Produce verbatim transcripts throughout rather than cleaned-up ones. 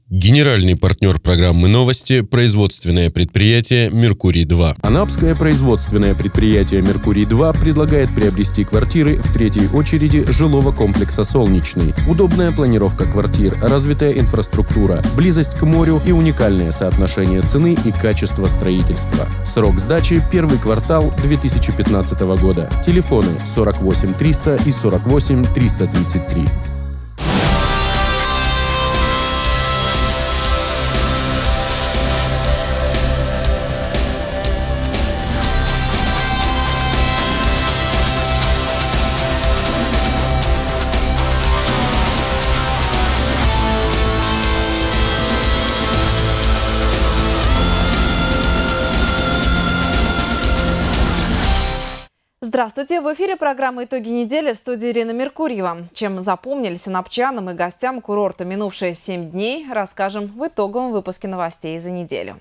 Генеральный партнер программы «Новости» – производственное предприятие «Меркурий-два». Анапское производственное предприятие «Меркурий-два» предлагает приобрести квартиры в третьей очереди жилого комплекса «Солнечный». Удобная планировка квартир, развитая инфраструктура, близость к морю и уникальное соотношение цены и качества строительства. Срок сдачи – первый квартал две тысячи пятнадцатого года. Телефоны сорок восемь триста и сорок восемь триста тридцать три. Здравствуйте! В эфире программа «Итоги недели», в студии Ирина Меркурьева. Чем запомнились анапчанам и гостям курорта минувшие семь дней, расскажем в итоговом выпуске новостей за неделю.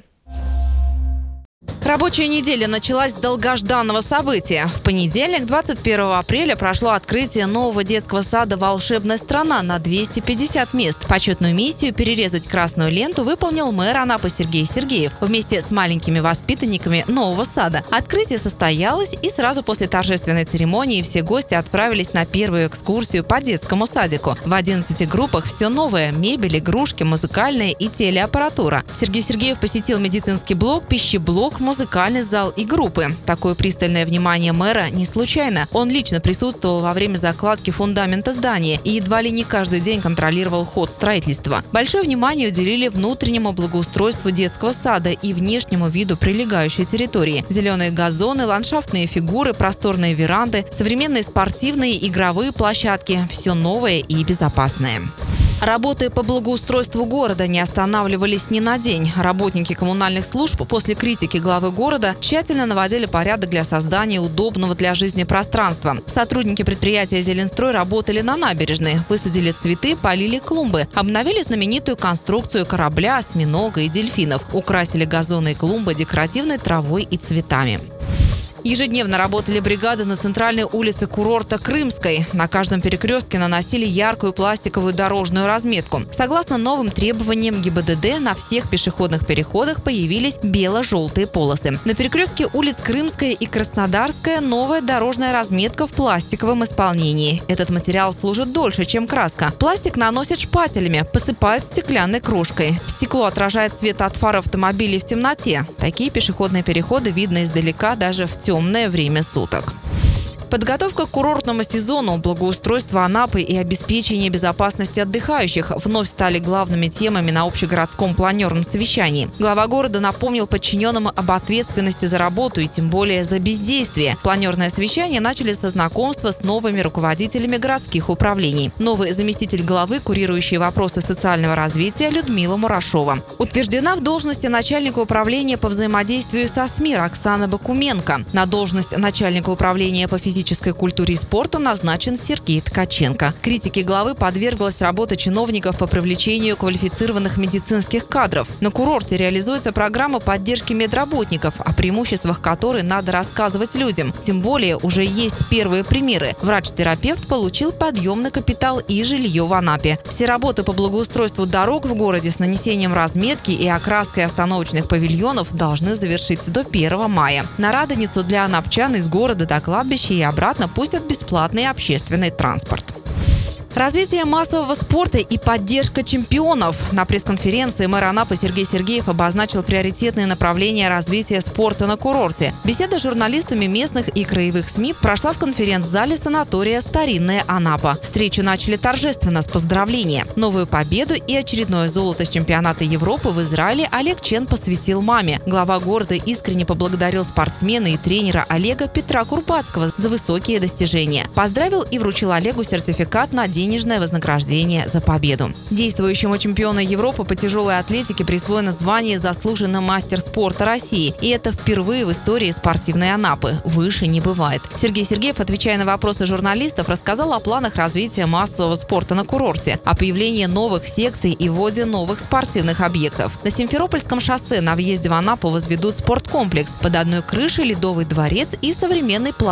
Рабочая неделя началась с долгожданного события. В понедельник, двадцать первого апреля, прошло открытие нового детского сада «Волшебная страна» на двести пятьдесят мест. Почетную миссию перерезать красную ленту выполнил мэр Анапы Сергей Сергеев вместе с маленькими воспитанниками нового сада. Открытие состоялось, и сразу после торжественной церемонии все гости отправились на первую экскурсию по детскому садику. В одиннадцати группах все новое – мебель, игрушки, музыкальная и телеаппаратура. Сергей Сергеев посетил медицинский блок, пищеблок, музыкальный зал и группы. Такое пристальное внимание мэра не случайно. Он лично присутствовал во время закладки фундамента здания и едва ли не каждый день контролировал ход строительства. Большое внимание уделили внутреннему благоустройству детского сада и внешнему виду прилегающей территории. Зеленые газоны, ландшафтные фигуры, просторные веранды, современные спортивные и игровые площадки – все новое и безопасное. Работы по благоустройству города не останавливались ни на день. Работники коммунальных служб после критики главы города тщательно наводили порядок для создания удобного для жизни пространства. Сотрудники предприятия «Зеленстрой» работали на набережной, высадили цветы, полили клумбы, обновили знаменитую конструкцию корабля, осьминога и дельфинов, украсили газоны и клумбы декоративной травой и цветами. Ежедневно работали бригады на центральной улице курорта Крымской. На каждом перекрестке наносили яркую пластиковую дорожную разметку. Согласно новым требованиям ГИБДД, на всех пешеходных переходах появились бело-желтые полосы. На перекрестке улиц Крымская и Краснодарская новая дорожная разметка в пластиковом исполнении. Этот материал служит дольше, чем краска. Пластик наносят шпателями, посыпают стеклянной крошкой. Стекло отражает свет от фар автомобилей в темноте. Такие пешеходные переходы видно издалека даже в темноте. Темное время суток. Подготовка к курортному сезону, благоустройство Анапы и обеспечение безопасности отдыхающих вновь стали главными темами на общегородском планерном совещании. Глава города напомнил подчиненным об ответственности за работу и тем более за бездействие. Планерное совещание начали со знакомства с новыми руководителями городских управлений. Новый заместитель главы, курирующий вопросы социального развития, Людмила Мурашова. Утверждена в должности начальника управления по взаимодействию со СМИ Оксана Бакуменко. На должность начальника управления по физической физической культуре и спорту назначен Сергей Ткаченко. Критике главы подверглась работа чиновников по привлечению квалифицированных медицинских кадров. На курорте реализуется программа поддержки медработников, о преимуществах которой надо рассказывать людям. Тем более уже есть первые примеры. Врач-терапевт получил подъемный капитал и жилье в Анапе. Все работы по благоустройству дорог в городе с нанесением разметки и окраской остановочных павильонов должны завершиться до первого мая. На Радоницу для анапчан из города до кладбища и обратно пустят бесплатный общественный транспорт. Развитие массового спорта и поддержка чемпионов. На пресс-конференции мэр Анапы Сергей Сергеев обозначил приоритетные направления развития спорта на курорте. Беседа с журналистами местных и краевых СМИ прошла в конференц-зале санатория «Старинная Анапа». Встречу начали торжественно с поздравления. Новую победу и очередное золото с чемпионата Европы в Израиле Олег Чен посвятил маме. Глава города искренне поблагодарил спортсмена и тренера Олега Петра Курбацкого за высокие достижения. Поздравил и вручил Олегу сертификат на день денежное вознаграждение за победу. Действующему чемпиону Европы по тяжелой атлетике присвоено звание «Заслуженный мастер спорта России». И это впервые в истории спортивной Анапы. Выше не бывает. Сергей Сергеев, отвечая на вопросы журналистов, рассказал о планах развития массового спорта на курорте, о появлении новых секций и вводе новых спортивных объектов. На Симферопольском шоссе на въезде в Анапу возведут спорткомплекс. Под одной крышей ледовый дворец и современный плавательный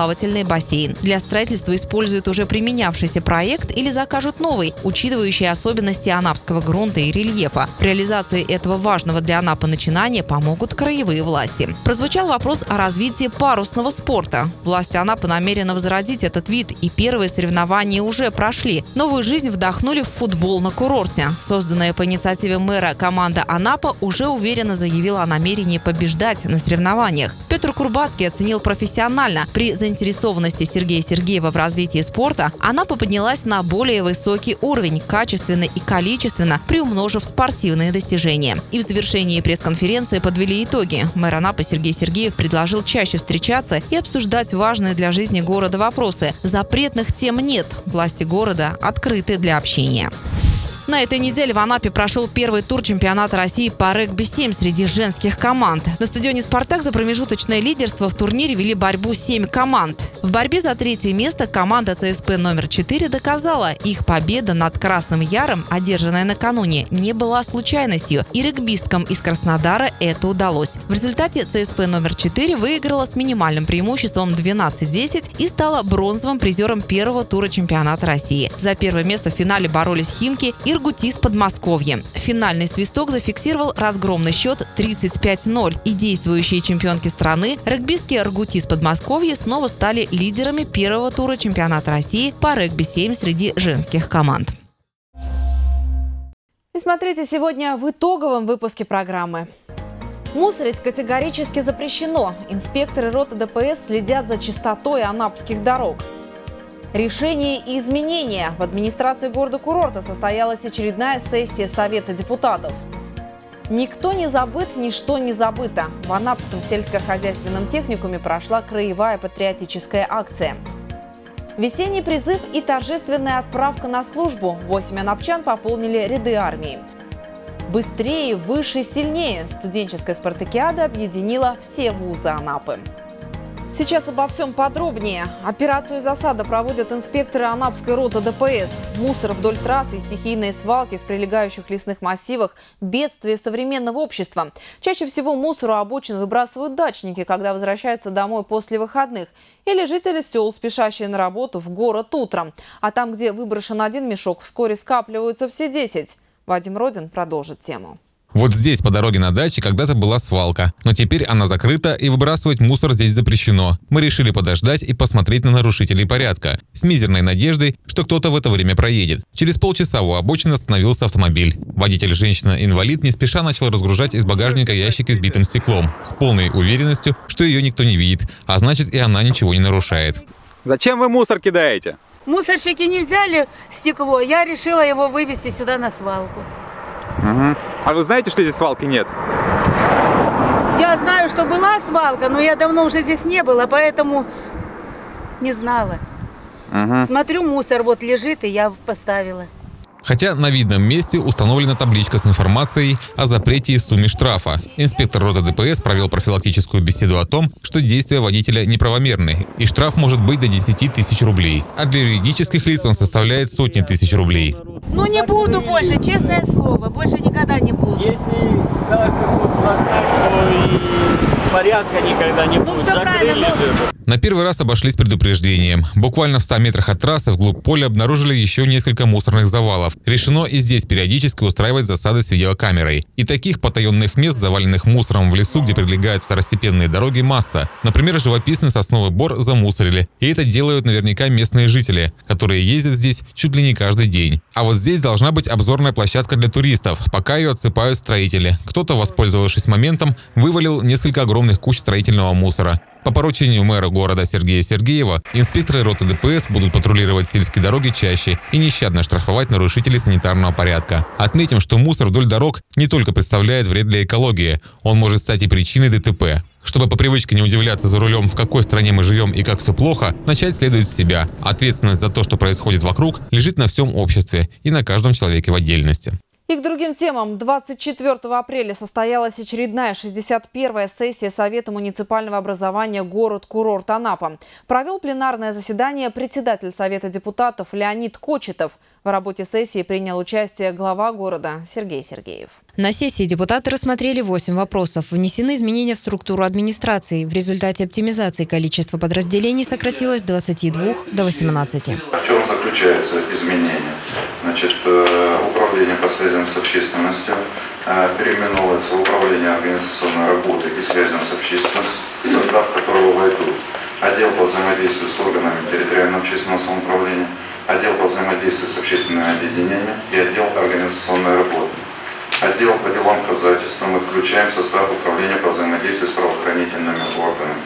спортивный бассейн. Для строительства используют уже применявшийся проект или закажут новый, учитывающий особенности анапского грунта и рельефа. В реализации этого важного для Анапы начинания помогут краевые власти. Прозвучал вопрос о развитии парусного спорта. Власти Анапы намерены возродить этот вид, и первые соревнования уже прошли. Новую жизнь вдохнули в футбол на курорте. Созданная по инициативе мэра команда «Анапа» уже уверенно заявила о намерении побеждать на соревнованиях. Петр Курбацкий оценил профессионально. При заинтересованности Сергея Сергеева в развитии спорта Анапа поднялась на более высокий уровень, качественно и количественно приумножив спортивные достижения. И в завершении пресс-конференции подвели итоги. Мэр Анапы Сергей Сергеев предложил чаще встречаться и обсуждать важные для жизни города вопросы. Запретных тем нет. Власти города открыты для общения. На этой неделе в Анапе прошел первый тур чемпионата России по регби семь среди женских команд. На стадионе «Спартак» за промежуточное лидерство в турнире вели борьбу семь команд. В борьбе за третье место команда ЦСП номер четыре доказала, их победа над Красным Яром, одержанная накануне, не была случайностью, и регбисткам из Краснодара это удалось. В результате ЦСП номер четыре выиграла с минимальным преимуществом двенадцать десять и стала бронзовым призером первого тура чемпионата России. За первое место в финале боролись «Химки» и «Иргутис» Подмосковье. Финальный свисток зафиксировал разгромный счет тридцать пять ноль. И действующие чемпионки страны, регбистки «Иргутис» Подмосковье, снова стали лидерами первого тура чемпионата России по регби семь среди женских команд. И смотрите сегодня в итоговом выпуске программы. Мусорить категорически запрещено. Инспекторы роты ДПС следят за чистотой анапских дорог. Решения и изменения. В администрации города-курорта состоялась очередная сессия Совета депутатов. Никто не забыт, ничто не забыто. В Анапском сельскохозяйственном техникуме прошла краевая патриотическая акция. Весенний призыв и торжественная отправка на службу. Восемь анапчан пополнили ряды армии. Быстрее, выше, сильнее. Студенческая спартакиада объединила все вузы Анапы. Сейчас обо всем подробнее. Операцию «Засада» проводят инспекторы Анапской роты ДПС. Мусор вдоль трассы и стихийные свалки в прилегающих лесных массивах – бедствие современного общества. Чаще всего мусор у обочин выбрасывают дачники, когда возвращаются домой после выходных. Или жители сел, спешащие на работу в город утром. А там, где выброшен один мешок, вскоре скапливаются все десять. Вадим Родин продолжит тему. Вот здесь, по дороге на даче, когда-то была свалка, но теперь она закрыта, и выбрасывать мусор здесь запрещено. Мы решили подождать и посмотреть на нарушителей порядка, с мизерной надеждой, что кто-то в это время проедет. Через полчаса у обочины остановился автомобиль. Водитель, женщина-инвалид, не спеша начал разгружать из багажника ящик с битым стеклом, с полной уверенностью, что ее никто не видит, а значит, и она ничего не нарушает. Зачем вы мусор кидаете? Мусорщики не взяли стекло, я решила его вывезти сюда на свалку. Угу. А вы знаете, что здесь свалки нет? Я знаю, что была свалка, но я давно уже здесь не была, поэтому не знала. Угу. Смотрю, мусор вот лежит, и я поставила. Хотя на видном месте установлена табличка с информацией о запрете и сумме штрафа. Инспектор роты ДПС провел профилактическую беседу о том, что действия водителя неправомерны, и штраф может быть до десяти тысяч рублей. А для юридических лиц он составляет сотни тысяч рублей. Ну не буду больше, честное слово, больше никогда не буду. Если каждый будет бросать, то и порядка никогда не будет. Ну, закрыли же. На первый раз обошлись предупреждением. Буквально в ста метрах от трассы вглубь поля обнаружили еще несколько мусорных завалов. Решено и здесь периодически устраивать засады с видеокамерой. И таких потаенных мест, заваленных мусором в лесу, где прилегают второстепенные дороги, масса. Например, живописный сосновый бор замусорили. И это делают наверняка местные жители, которые ездят здесь чуть ли не каждый день. А вот здесь должна быть обзорная площадка для туристов. Пока ее отсыпают строители. Кто-то, воспользовавшись моментом, вывалил несколько огромных куч строительного мусора. По поручению мэра города Сергея Сергеева, инспекторы роты ДПС будут патрулировать сельские дороги чаще и нещадно штрафовать нарушителей санитарного порядка. Отметим, что мусор вдоль дорог не только представляет вред для экологии, он может стать и причиной ДТП. Чтобы по привычке не удивляться за рулем, в какой стране мы живем и как все плохо, начать следует с себя. Ответственность за то, что происходит вокруг, лежит на всем обществе и на каждом человеке в отдельности. И к другим темам. двадцать четвёртого апреля состоялась очередная шестьдесят первая сессия Совета муниципального образования «Город-курорт Анапа». Провел пленарное заседание председатель Совета депутатов Леонид Кочетов. В работе сессии принял участие глава города Сергей Сергеев. На сессии депутаты рассмотрели восемь вопросов. Внесены изменения в структуру администрации. В результате оптимизации количество подразделений сократилось с двадцати двух до восемнадцати. В чем заключаются изменения? Значит, управление по связям с общественностью переименовывается в управление организационной работы и связям с общественностью, в состав которого войдут отдел по взаимодействию с органами территориального общественного самоуправления, отдел по взаимодействию с общественными объединениями и отдел организационной работы. Отдел по делам казачества мы включаем в состав управления по взаимодействию с правоохранительными органами.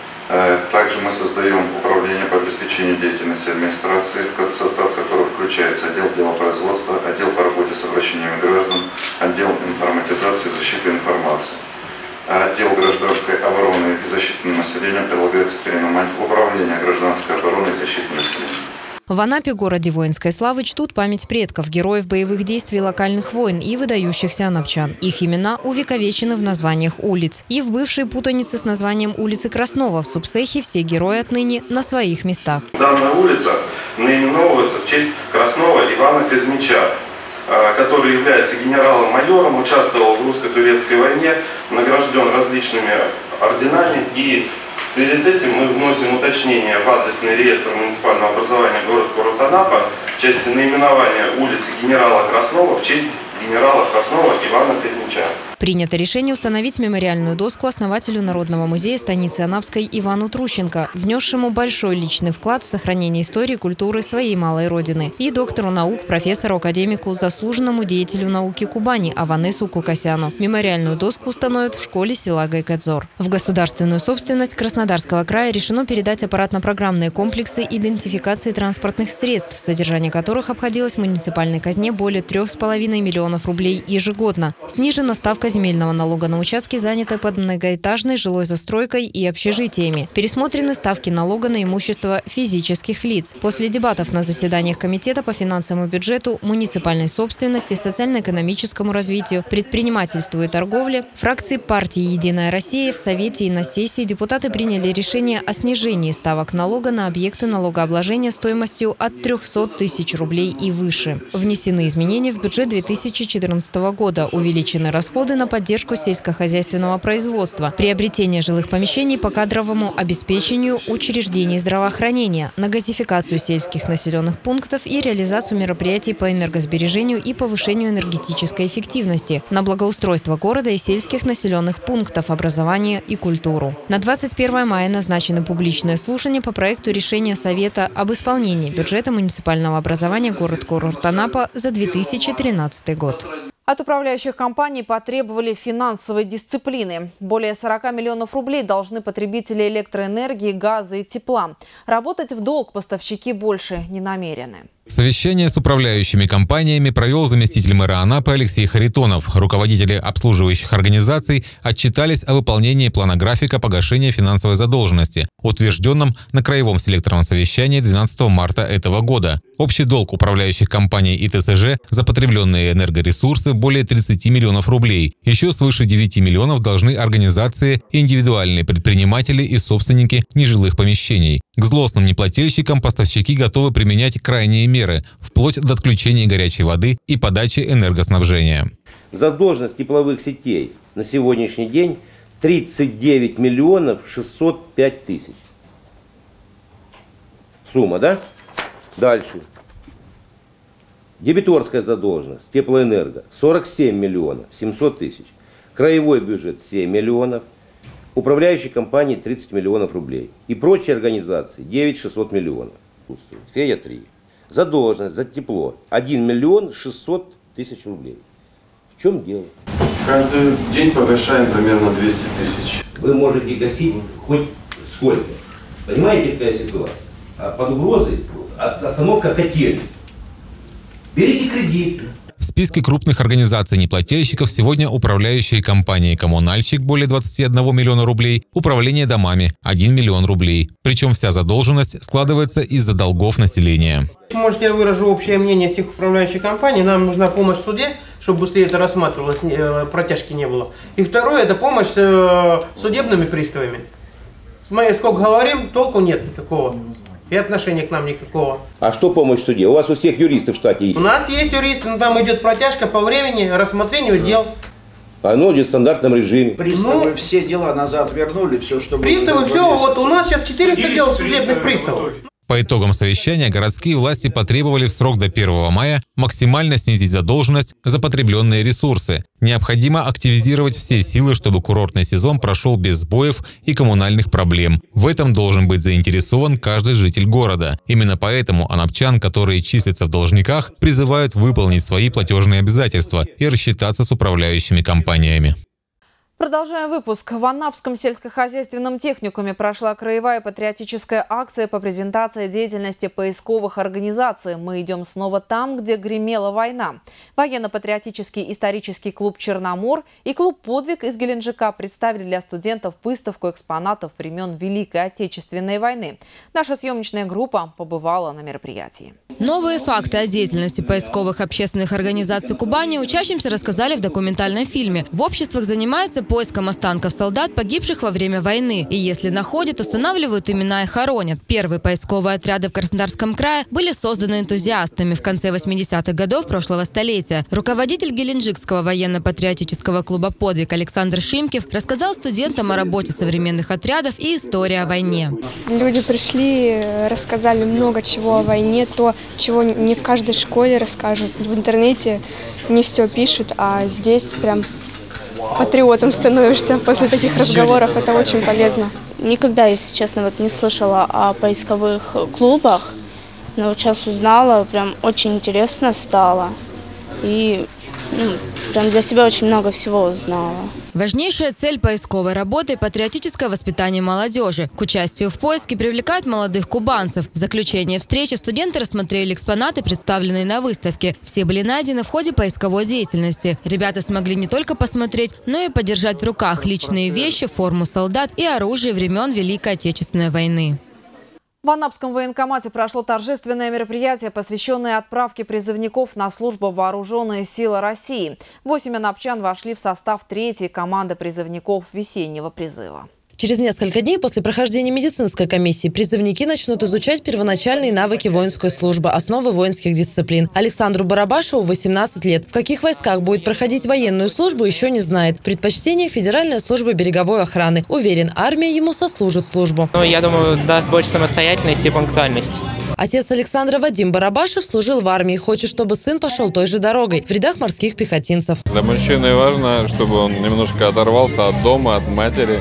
Также мы создаем управление по обеспечению деятельности администрации, в состав которого включается отдел делопроизводства, отдел по работе с обращениями граждан, отдел информатизации и защиты информации. Отдел гражданской обороны и защиты населения предлагается переименовать в управление гражданской обороны и защиты населения. В Анапе, городе воинской славы, чтут память предков, героев боевых действий локальных войн и выдающихся анапчан. Их имена увековечены в названиях улиц. И в бывшей путанице с названием улицы Краснова в Субсехе все герои отныне на своих местах. Данная улица наименовывается в честь Краснова Ивана Казмича, который является генералом-майором, участвовал в русско-турецкой войне, награжден различными орденами, и в связи с этим мы вносим уточнение в адресный реестр муниципального образования город Анапа в части наименования улицы генерала Краснова в честь генерала Краснова Ивана Казмича. Принято решение установить мемориальную доску основателю Народного музея станицы Анапской Ивану Трущенко, внесшему большой личный вклад в сохранение истории и культуры своей малой родины, и доктору наук, профессору, академику, заслуженному деятелю науки Кубани Аванесу Кукасяну. Мемориальную доску установят в школе села Гайкадзор. В государственную собственность Краснодарского края решено передать аппаратно-программные комплексы идентификации транспортных средств, содержание которых обходилось муниципальной казне более трех с половиной миллионов рублей ежегодно. Снижена ставка земельного налога на участки, занятые под многоэтажной жилой застройкой и общежитиями. Пересмотрены ставки налога на имущество физических лиц. После дебатов на заседаниях Комитета по финансовому бюджету, муниципальной собственности, социально-экономическому развитию, предпринимательству и торговле, фракции партии «Единая Россия» в Совете и на сессии депутаты приняли решение о снижении ставок налога на объекты налогообложения стоимостью от трёхсот тысяч рублей и выше. Внесены изменения в бюджет две тысячи четырнадцатого года. Увеличены расходы на поддержку сельскохозяйственного производства, приобретение жилых помещений по кадровому обеспечению учреждений здравоохранения, на газификацию сельских населенных пунктов и реализацию мероприятий по энергосбережению и повышению энергетической эффективности, на благоустройство города и сельских населенных пунктов, образование и культуру. На двадцать первое мая назначены публичные слушания по проекту решения Совета об исполнении бюджета муниципального образования город-курорт Анапа за две тысячи тринадцатый год. От управляющих компаний потребовали финансовой дисциплины. Более сорока миллионов рублей должны потребители электроэнергии, газа и тепла. Работать в долг поставщики больше не намерены. Совещание с управляющими компаниями провел заместитель мэра Анапы Алексей Харитонов. Руководители обслуживающих организаций отчитались о выполнении плана графика погашения финансовой задолженности, утвержденном на Краевом селекторном совещании двенадцатого марта этого года. Общий долг управляющих компаний и ТСЖ за потребленные энергоресурсы более тридцати миллионов рублей. Еще свыше девяти миллионов должны организации, индивидуальные предприниматели и собственники нежилых помещений. К злостным неплательщикам поставщики готовы применять крайние меры, вплоть до отключения горячей воды и подачи энергоснабжения. Задолженность тепловых сетей на сегодняшний день тридцать девять миллионов шестьсот пять тысяч. Сумма, да? Дальше. Дебиторская задолженность теплоэнерго сорок семь миллионов семьсот тысяч. Краевой бюджет семь миллионов. Управляющей компании тридцать миллионов рублей. И прочие организации девять шестьсот миллионов. Фея три. Задолженность за тепло один миллион шестьсот тысяч рублей. В чем дело? Каждый день погашаем примерно двести тысяч. Вы можете гасить хоть сколько. Понимаете, какая ситуация? А под угрозой остановка котельной. Берите кредит. В списке крупных организаций неплательщиков сегодня управляющие компании «Коммунальщик» более двадцати одного миллиона рублей, управление домами – один миллион рублей. Причем вся задолженность складывается из-за долгов населения. Может, я выражу общее мнение всех управляющих компаний. Нам нужна помощь в суде, чтобы быстрее это рассматривалось, протяжки не было. И второе – это помощь судебными приставами. Мы сколько говорим, толку нет никакого. и отношения к нам никакого. А что помощь в суде? У вас у всех юристы в штате? У нас есть юристы, но там идет протяжка по времени рассмотрению да. дел. Оно идет в стандартном режиме. Приставы ну, все дела назад вернули, все, что было. Приставы, все, вот у нас сейчас четыреста дел судебных приставов. По итогам совещания городские власти потребовали в срок до первого мая максимально снизить задолженность за потребленные ресурсы. Необходимо активизировать все силы, чтобы курортный сезон прошел без сбоев и коммунальных проблем. В этом должен быть заинтересован каждый житель города. Именно поэтому анапчан, которые числятся в должниках, призывают выполнить свои платежные обязательства и рассчитаться с управляющими компаниями. Продолжаем выпуск. В Анапском сельскохозяйственном техникуме прошла краевая патриотическая акция по презентации деятельности поисковых организаций. Мы идем снова там, где гремела война. Военно-патриотический исторический клуб «Черномор» и клуб «Подвиг» из Геленджика представили для студентов выставку экспонатов времен Великой Отечественной войны. Наша съемочная группа побывала на мероприятии. Новые факты о деятельности поисковых общественных организаций Кубани учащимся рассказали в документальном фильме. В обществах занимаются поиском останков солдат, погибших во время войны. И если находят, устанавливают имена и хоронят. Первые поисковые отряды в Краснодарском крае были созданы энтузиастами в конце восьмидесятых годов прошлого столетия. Руководитель Геленджикского военно-патриотического клуба «Подвиг» Александр Шимкев рассказал студентам о работе современных отрядов и истории о войне. Люди пришли, рассказали много чего о войне, то, чего не в каждой школе расскажут. В интернете не все пишут, а здесь прям патриотом становишься после таких разговоров. Это очень полезно. Никогда, если честно, вот не слышала о поисковых клубах, но вот сейчас узнала, прям очень интересно стало. И ну, прям для себя очень много всего узнала. Важнейшая цель поисковой работы – патриотическое воспитание молодежи. К участию в поиске привлекают молодых кубанцев. В заключение встречи студенты рассмотрели экспонаты, представленные на выставке. Все были найдены в ходе поисковой деятельности. Ребята смогли не только посмотреть, но и подержать в руках личные вещи, форму солдат и оружие времен Великой Отечественной войны. В Анапском военкомате прошло торжественное мероприятие, посвященное отправке призывников на службу в Вооруженные силы России. Восемь анапчан вошли в состав третьей команды призывников весеннего призыва. Через несколько дней после прохождения медицинской комиссии призывники начнут изучать первоначальные навыки воинской службы, основы воинских дисциплин. Александру Барабашеву восемнадцать лет. В каких войсках будет проходить военную службу, еще не знает. Предпочтение – Федеральная служба береговой охраны. Уверен, армия ему сослужит службу. Ну, я думаю, даст больше самостоятельности и пунктуальности. Отец Александра Вадим Барабашев служил в армии. Хочет, чтобы сын пошел той же дорогой, в рядах морских пехотинцев. Для мужчины важно, чтобы он немножко оторвался от дома, от матери,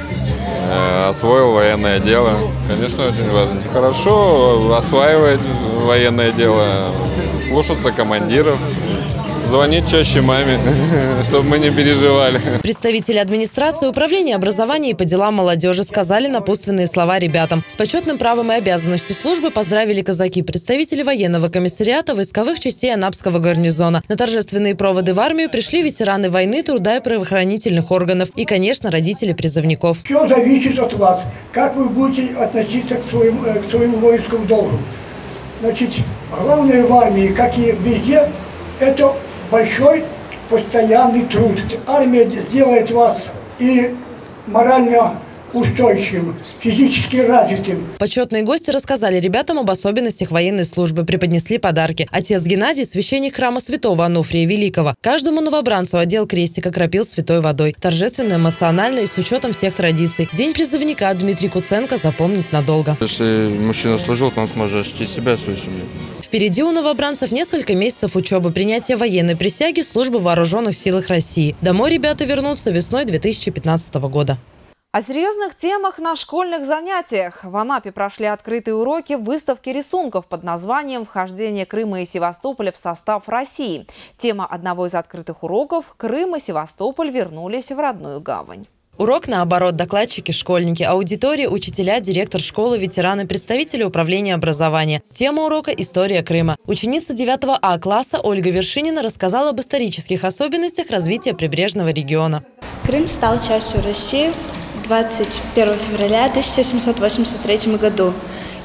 э, освоил военное дело. Конечно, очень важно. Хорошо осваивать военное дело, слушаться командиров. Звонить чаще маме, чтобы мы не переживали. Представители администрации, управления образования и по делам молодежи сказали напутственные слова ребятам. С почетным правом и обязанностью службы поздравили казаки, представители военного комиссариата войсковых частей Анапского гарнизона. На торжественные проводы в армию пришли ветераны войны, труда и правоохранительных органов и, конечно, родители призывников. Все зависит от вас, как вы будете относиться к своему, к своему воинскому долгу. Значит, главное в армии, как и везде, это большой постоянный труд. Армия сделает вас и морально устойчивым, физически развитым. Почетные гости рассказали ребятам об особенностях военной службы, преподнесли подарки. Отец Геннадий – священник храма святого Ануфрия Великого. Каждому новобранцу одел крестик, окропил святой водой. Торжественно, эмоционально и с учетом всех традиций. День призывника Дмитрий Куценко запомнит надолго. Если мужчина служил, то он сможет защитить себя и свою семью. Впереди у новобранцев несколько месяцев учебы, принятия военной присяги, службы в Вооруженных силах России. Домой ребята вернутся весной две тысячи пятнадцатого года. О серьезных темах на школьных занятиях. В Анапе прошли открытые уроки выставки рисунков под названием «Вхождение Крыма и Севастополя в состав России». Тема одного из открытых уроков – Крым и Севастополь вернулись в родную гавань. Урок, наоборот, докладчики, школьники, аудитория, учителя, директор школы, ветераны, представители управления образования. Тема урока – история Крыма. Ученица девятого А класса Ольга Вершинина рассказала об исторических особенностях развития прибрежного региона. Крым стал частью России двадцать первого февраля тысяча семьсот восемьдесят третьего году.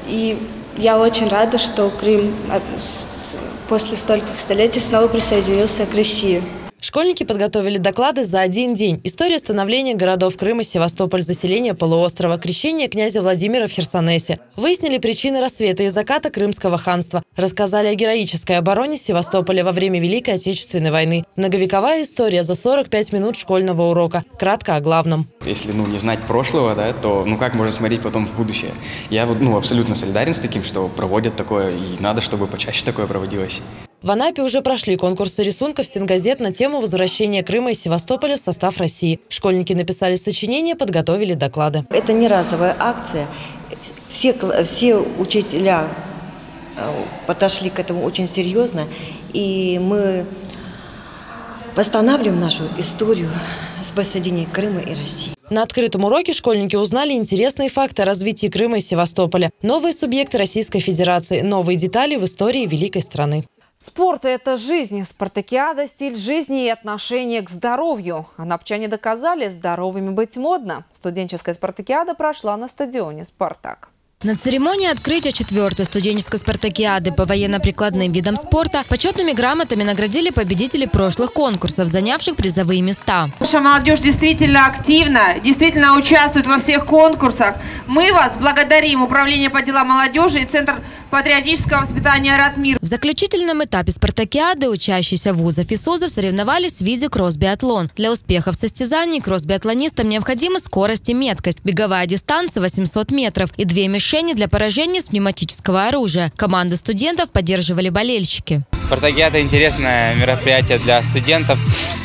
И я очень рада, что Крым после стольких столетий снова присоединился к России. Школьники подготовили доклады за один день. История становления городов Крым и Севастополь, заселения полуострова, крещение князя Владимира в Херсонесе. Выяснили причины рассвета и заката Крымского ханства. Рассказали о героической обороне Севастополя во время Великой Отечественной войны. Многовековая история за сорок пять минут школьного урока. Кратко о главном. Если ну, не знать прошлого, да, то ну как можно смотреть потом в будущее? Я ну, абсолютно солидарен с таким, что проводят такое, и надо, чтобы почаще такое проводилось. В Анапе уже прошли конкурсы рисунков стенгазет на тему возвращения Крыма и Севастополя в состав России. Школьники написали сочинения, подготовили доклады. Это не разовая акция. Все, все учителя подошли к этому очень серьезно, и мы восстанавливаем нашу историю с воссоединением Крыма и России. На открытом уроке школьники узнали интересные факты о развитии Крыма и Севастополя, новые субъекты Российской Федерации, новые детали в истории великой страны. Спорт – это жизнь. Спартакиада – стиль жизни и отношение к здоровью. Анапчане доказали, здоровыми быть модно. Студенческая спартакиада прошла на стадионе «Спартак». На церемонии открытия четвертой студенческой спартакиады по военно-прикладным видам спорта почетными грамотами наградили победителей прошлых конкурсов, занявших призовые места. Наша молодежь действительно активна, действительно участвует во всех конкурсах. Мы вас благодарим, Управление по делам молодежи и Центр патриотического воспитания «Ратмир». В заключительном этапе спартакиады учащиеся вузов и СОЗов соревновались в виде кросс-биатлон. Для успеха в состязании кросс-биатлонистам необходима скорость и меткость, беговая дистанция восемьсот метров и две мишени для поражения с пневматического оружия. Команды студентов поддерживали болельщики. Спартакиада – интересное мероприятие для студентов.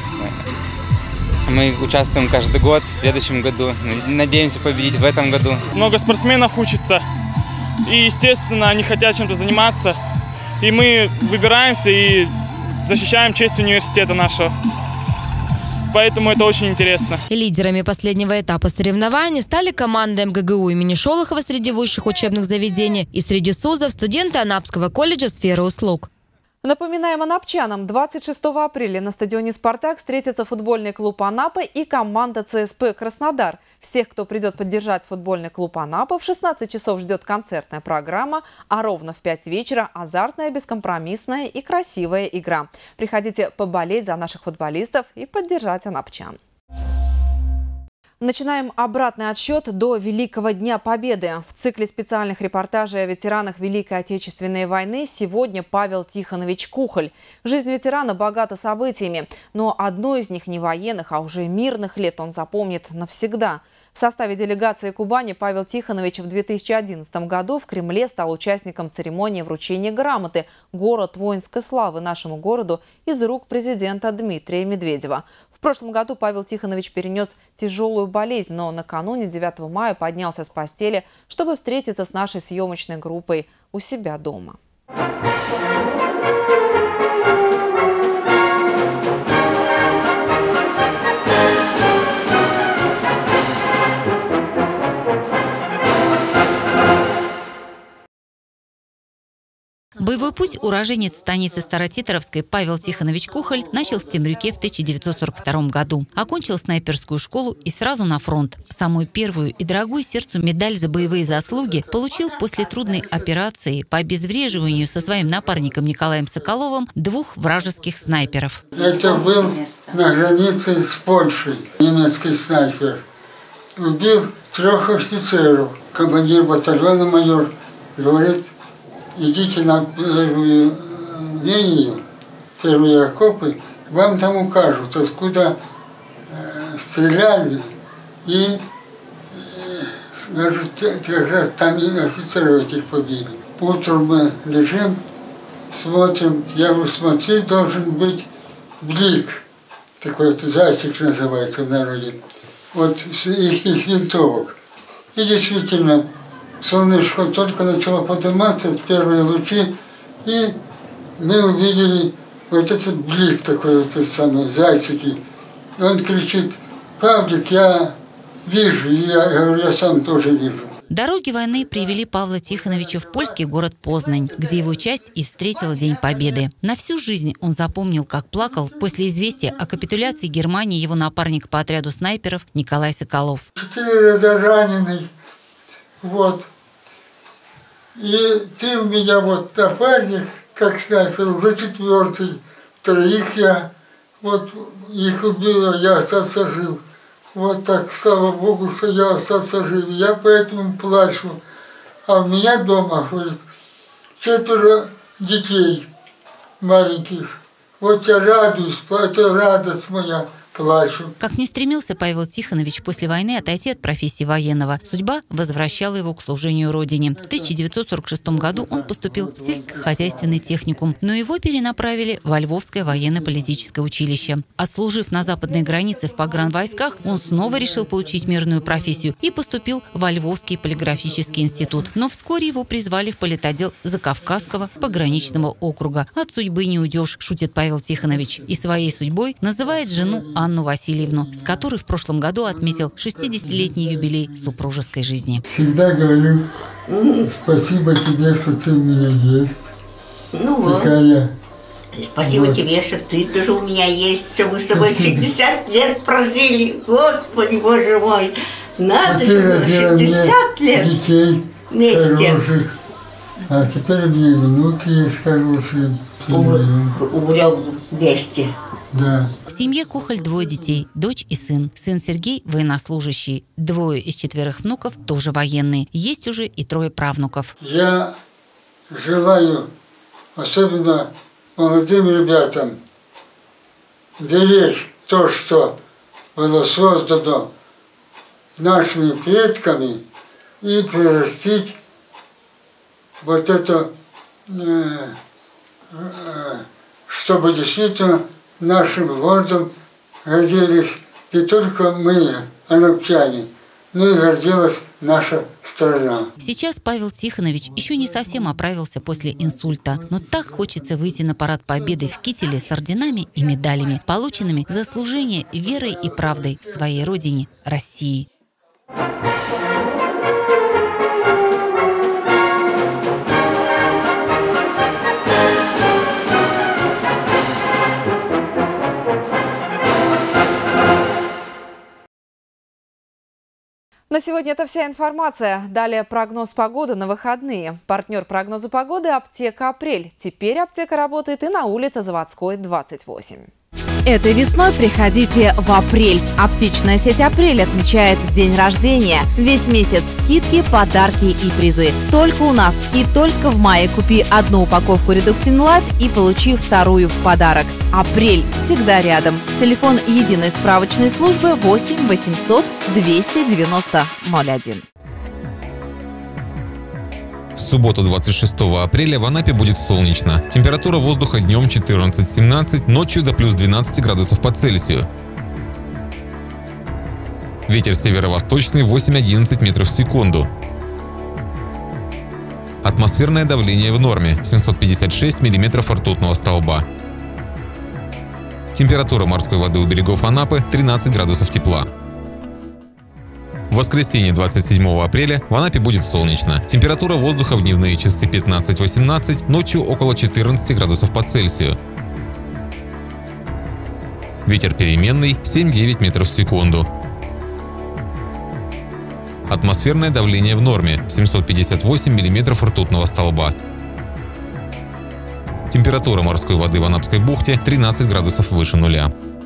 Мы участвуем каждый год, в следующем году. Надеемся победить в этом году. Много спортсменов учатся. И, естественно, они хотят чем-то заниматься. И мы выбираемся и защищаем честь университета нашего. Поэтому это очень интересно. Лидерами последнего этапа соревнований стали команды МГГУ имени Шолохова среди высших учебных заведений и среди СУЗов студенты Анапского колледжа сферы услуг. Напоминаем анапчанам, двадцать шестого апреля на стадионе «Спартак» встретятся футбольный клуб «Анапа» и команда ЦСП «Краснодар». Всех, кто придет поддержать футбольный клуб «Анапа», в шестнадцать часов ждет концертная программа, а ровно в пять вечера азартная, бескомпромиссная и красивая игра. Приходите поболеть за наших футболистов и поддержать анапчан. Начинаем обратный отсчет до Великого Дня Победы. В цикле специальных репортажей о ветеранах Великой Отечественной войны сегодня Павел Тихонович Кухоль. Жизнь ветерана богата событиями, но одно из них не военных, а уже мирных лет он запомнит навсегда. В составе делегации Кубани Павел Тихонович в две тысячи одиннадцатом году в Кремле стал участником церемонии вручения грамоты «Город воинской славы» нашему городу из рук президента Дмитрия Медведева. В прошлом году Павел Тихонович перенес тяжелую болезнь, но накануне девятого мая поднялся с постели, чтобы встретиться с нашей съемочной группой у себя дома. Боевой путь уроженец станицы Старотитровской Павел Тихонович Кухоль начал в Темрюке в тысяча девятьсот сорок втором году. Окончил снайперскую школу и сразу на фронт. Самую первую и дорогую сердцу медаль за боевые заслуги получил после трудной операции по обезвреживанию со своим напарником Николаем Соколовым двух вражеских снайперов. Это был на границе с Польшей немецкий снайпер. Убил трех офицеров. Командир батальона майор говорит: идите на первую линию, первые окопы, вам там укажут, откуда э, стреляли, и э, скажут, как раз там и офицеров этих побили. Утром мы лежим, смотрим, я говорю, смотри, должен быть блик, такой вот зайчик называется в народе, вот с их винтовок. И действительно, солнышко только начало подниматься, первые лучи, и мы увидели вот этот блик такой, вот самый, зайчики. И он кричит: «Павлик, я вижу», и я, я говорю, я сам тоже вижу. Дороги войны привели Павла Тихоновича в польский город Познань, где его часть и встретила День Победы. На всю жизнь он запомнил, как плакал после известия о капитуляции Германии его напарник по отряду снайперов Николай Соколов. Четыре раза раненый, вот. И ты у меня вот напарник, как снайпер, уже четвертый, троих я вот их убило, я остался жив. Вот так, слава Богу, что я остался жив. Я поэтому плачу. А у меня дома, говорит, четверо детей маленьких. Вот я радуюсь, это радость моя. Плачу. Как ни стремился Павел Тихонович после войны отойти от профессии военного, судьба возвращала его к служению родине. В тысяча девятьсот сорок шестом году он поступил в сельскохозяйственный техникум, но его перенаправили во Львовское военно-политическое училище. Отслужив на западной границе в погранвойсках, он снова решил получить мирную профессию и поступил во Львовский полиграфический институт. Но вскоре его призвали в политотдел Закавказского пограничного округа. От судьбы не уйдешь, шутит Павел Тихонович. И своей судьбой называет жену Анну Васильевну, с которой в прошлом году отметил шестидесятилетний юбилей супружеской жизни. Всегда говорю спасибо тебе, что ты у меня есть. Ну Такая. Спасибо вот. тебе, что ты тоже у меня есть, что мы с тобой шестьдесят лет прожили. Господи, Боже мой. Надо же, шестьдесят лет детей вместе. Хороших. А теперь у меня и внуки есть хорошие. Умрем вместе. Да. В семье Кухоль двое детей, дочь и сын. Сын Сергей – военнослужащий. Двое из четверых внуков тоже военные. Есть уже и трое правнуков. Я желаю, особенно молодым ребятам, беречь то, что было создано нашими предками, и прирастить вот это, э, э, чтобы действительно нашим городом гордились не только мы, анапчане, но и гордилась наша страна. Сейчас Павел Тихонович еще не совсем оправился после инсульта, но так хочется выйти на парад Победы в кителе с орденами и медалями, полученными за служение верой и правдой своей родине, России. На сегодня это вся информация. Далее прогноз погоды на выходные. Партнер прогноза погоды – аптека «Апрель». Теперь аптека работает и на улице Заводской, двадцать восемь. Этой весной приходите в «Апрель». Аптечная сеть «Апрель» отмечает день рождения. Весь месяц скидки, подарки и призы. Только у нас и только в мае купи одну упаковку «Редуксин Лайт» и получи вторую в подарок. «Апрель» всегда рядом. Телефон единой справочной службы восемь восемьсот двести девяносто ноль один. В субботу двадцать шестого апреля в Анапе будет солнечно. Температура воздуха днем четырнадцать-семнадцать, ночью до плюс двенадцати градусов по Цельсию. Ветер северо-восточный восемь-одиннадцать метров в секунду. Атмосферное давление в норме – семьсот пятьдесят шесть миллиметров ртутного столба. Температура морской воды у берегов Анапы – тринадцать градусов тепла. В воскресенье двадцать седьмого апреля в Анапе будет солнечно. Температура воздуха в дневные часы пятнадцать-восемнадцать, ночью около четырнадцати градусов по Цельсию. Ветер переменный семь-девять метров в секунду. Атмосферное давление в норме – семьсот пятьдесят восемь миллиметров ртутного столба. Температура морской воды в Анапской бухте – тринадцать градусов выше нуля.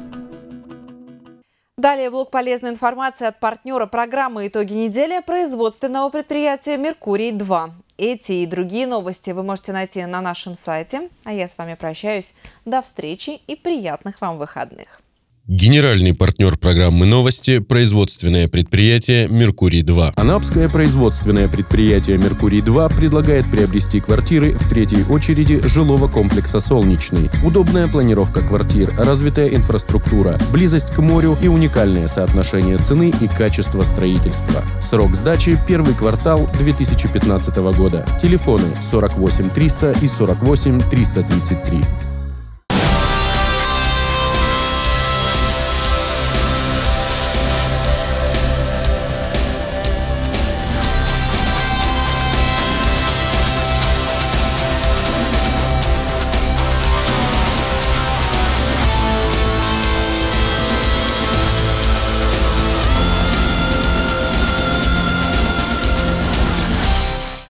Далее блок полезной информации от партнера программы «Итоги недели» производственного предприятия «Меркурий-два». Эти и другие новости вы можете найти на нашем сайте. А я с вами прощаюсь. До встречи и приятных вам выходных. Генеральный партнер программы «Новости» – производственное предприятие «Меркурий-два». Анапское производственное предприятие «Меркурий-два» предлагает приобрести квартиры в третьей очереди жилого комплекса «Солнечный». Удобная планировка квартир, развитая инфраструктура, близость к морю и уникальное соотношение цены и качества строительства. Срок сдачи – первый квартал две тысячи пятнадцатого года. Телефоны сорок восемь триста и сорок восемь триста тридцать три.